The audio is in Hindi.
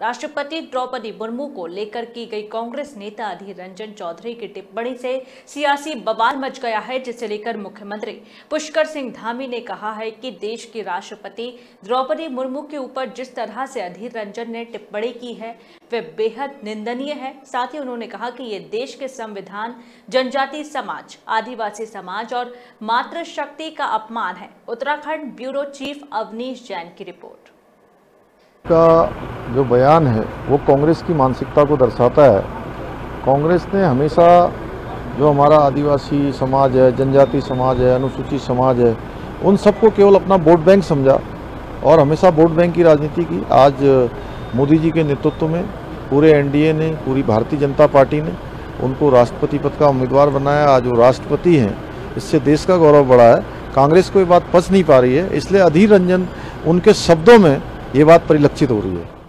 राष्ट्रपति द्रौपदी मुर्मू को लेकर की गई कांग्रेस नेता अधीर रंजन चौधरी की टिप्पणी से सियासी बवाल मच गया है, जिसे लेकर मुख्यमंत्री पुष्कर सिंह धामी ने कहा है कि देश की राष्ट्रपति द्रौपदी मुर्मू के ऊपर जिस तरह से अधीर रंजन ने टिप्पणी की है वे बेहद निंदनीय है। साथ ही उन्होंने कहा कि ये देश के संविधान, जनजाति समाज, आदिवासी समाज और मातृशक्ति का अपमान है। उत्तराखंड ब्यूरो चीफ अवनीश जैन की रिपोर्ट। का जो बयान है वो कांग्रेस की मानसिकता को दर्शाता है। कांग्रेस ने हमेशा जो हमारा आदिवासी समाज है, जनजाति समाज है, अनुसूचित समाज है, उन सबको केवल अपना वोट बैंक समझा और हमेशा वोट बैंक की राजनीति की। आज मोदी जी के नेतृत्व में पूरे एनडीए ने, पूरी भारतीय जनता पार्टी ने उनको राष्ट्रपति पद का उम्मीदवार बनाया। आज वो राष्ट्रपति हैं, इससे देश का गौरव बढ़ा है। कांग्रेस को ये बात पच नहीं पा रही है, इसलिए अधीर रंजन उनके शब्दों में ये बात परिलक्षित हो रही है।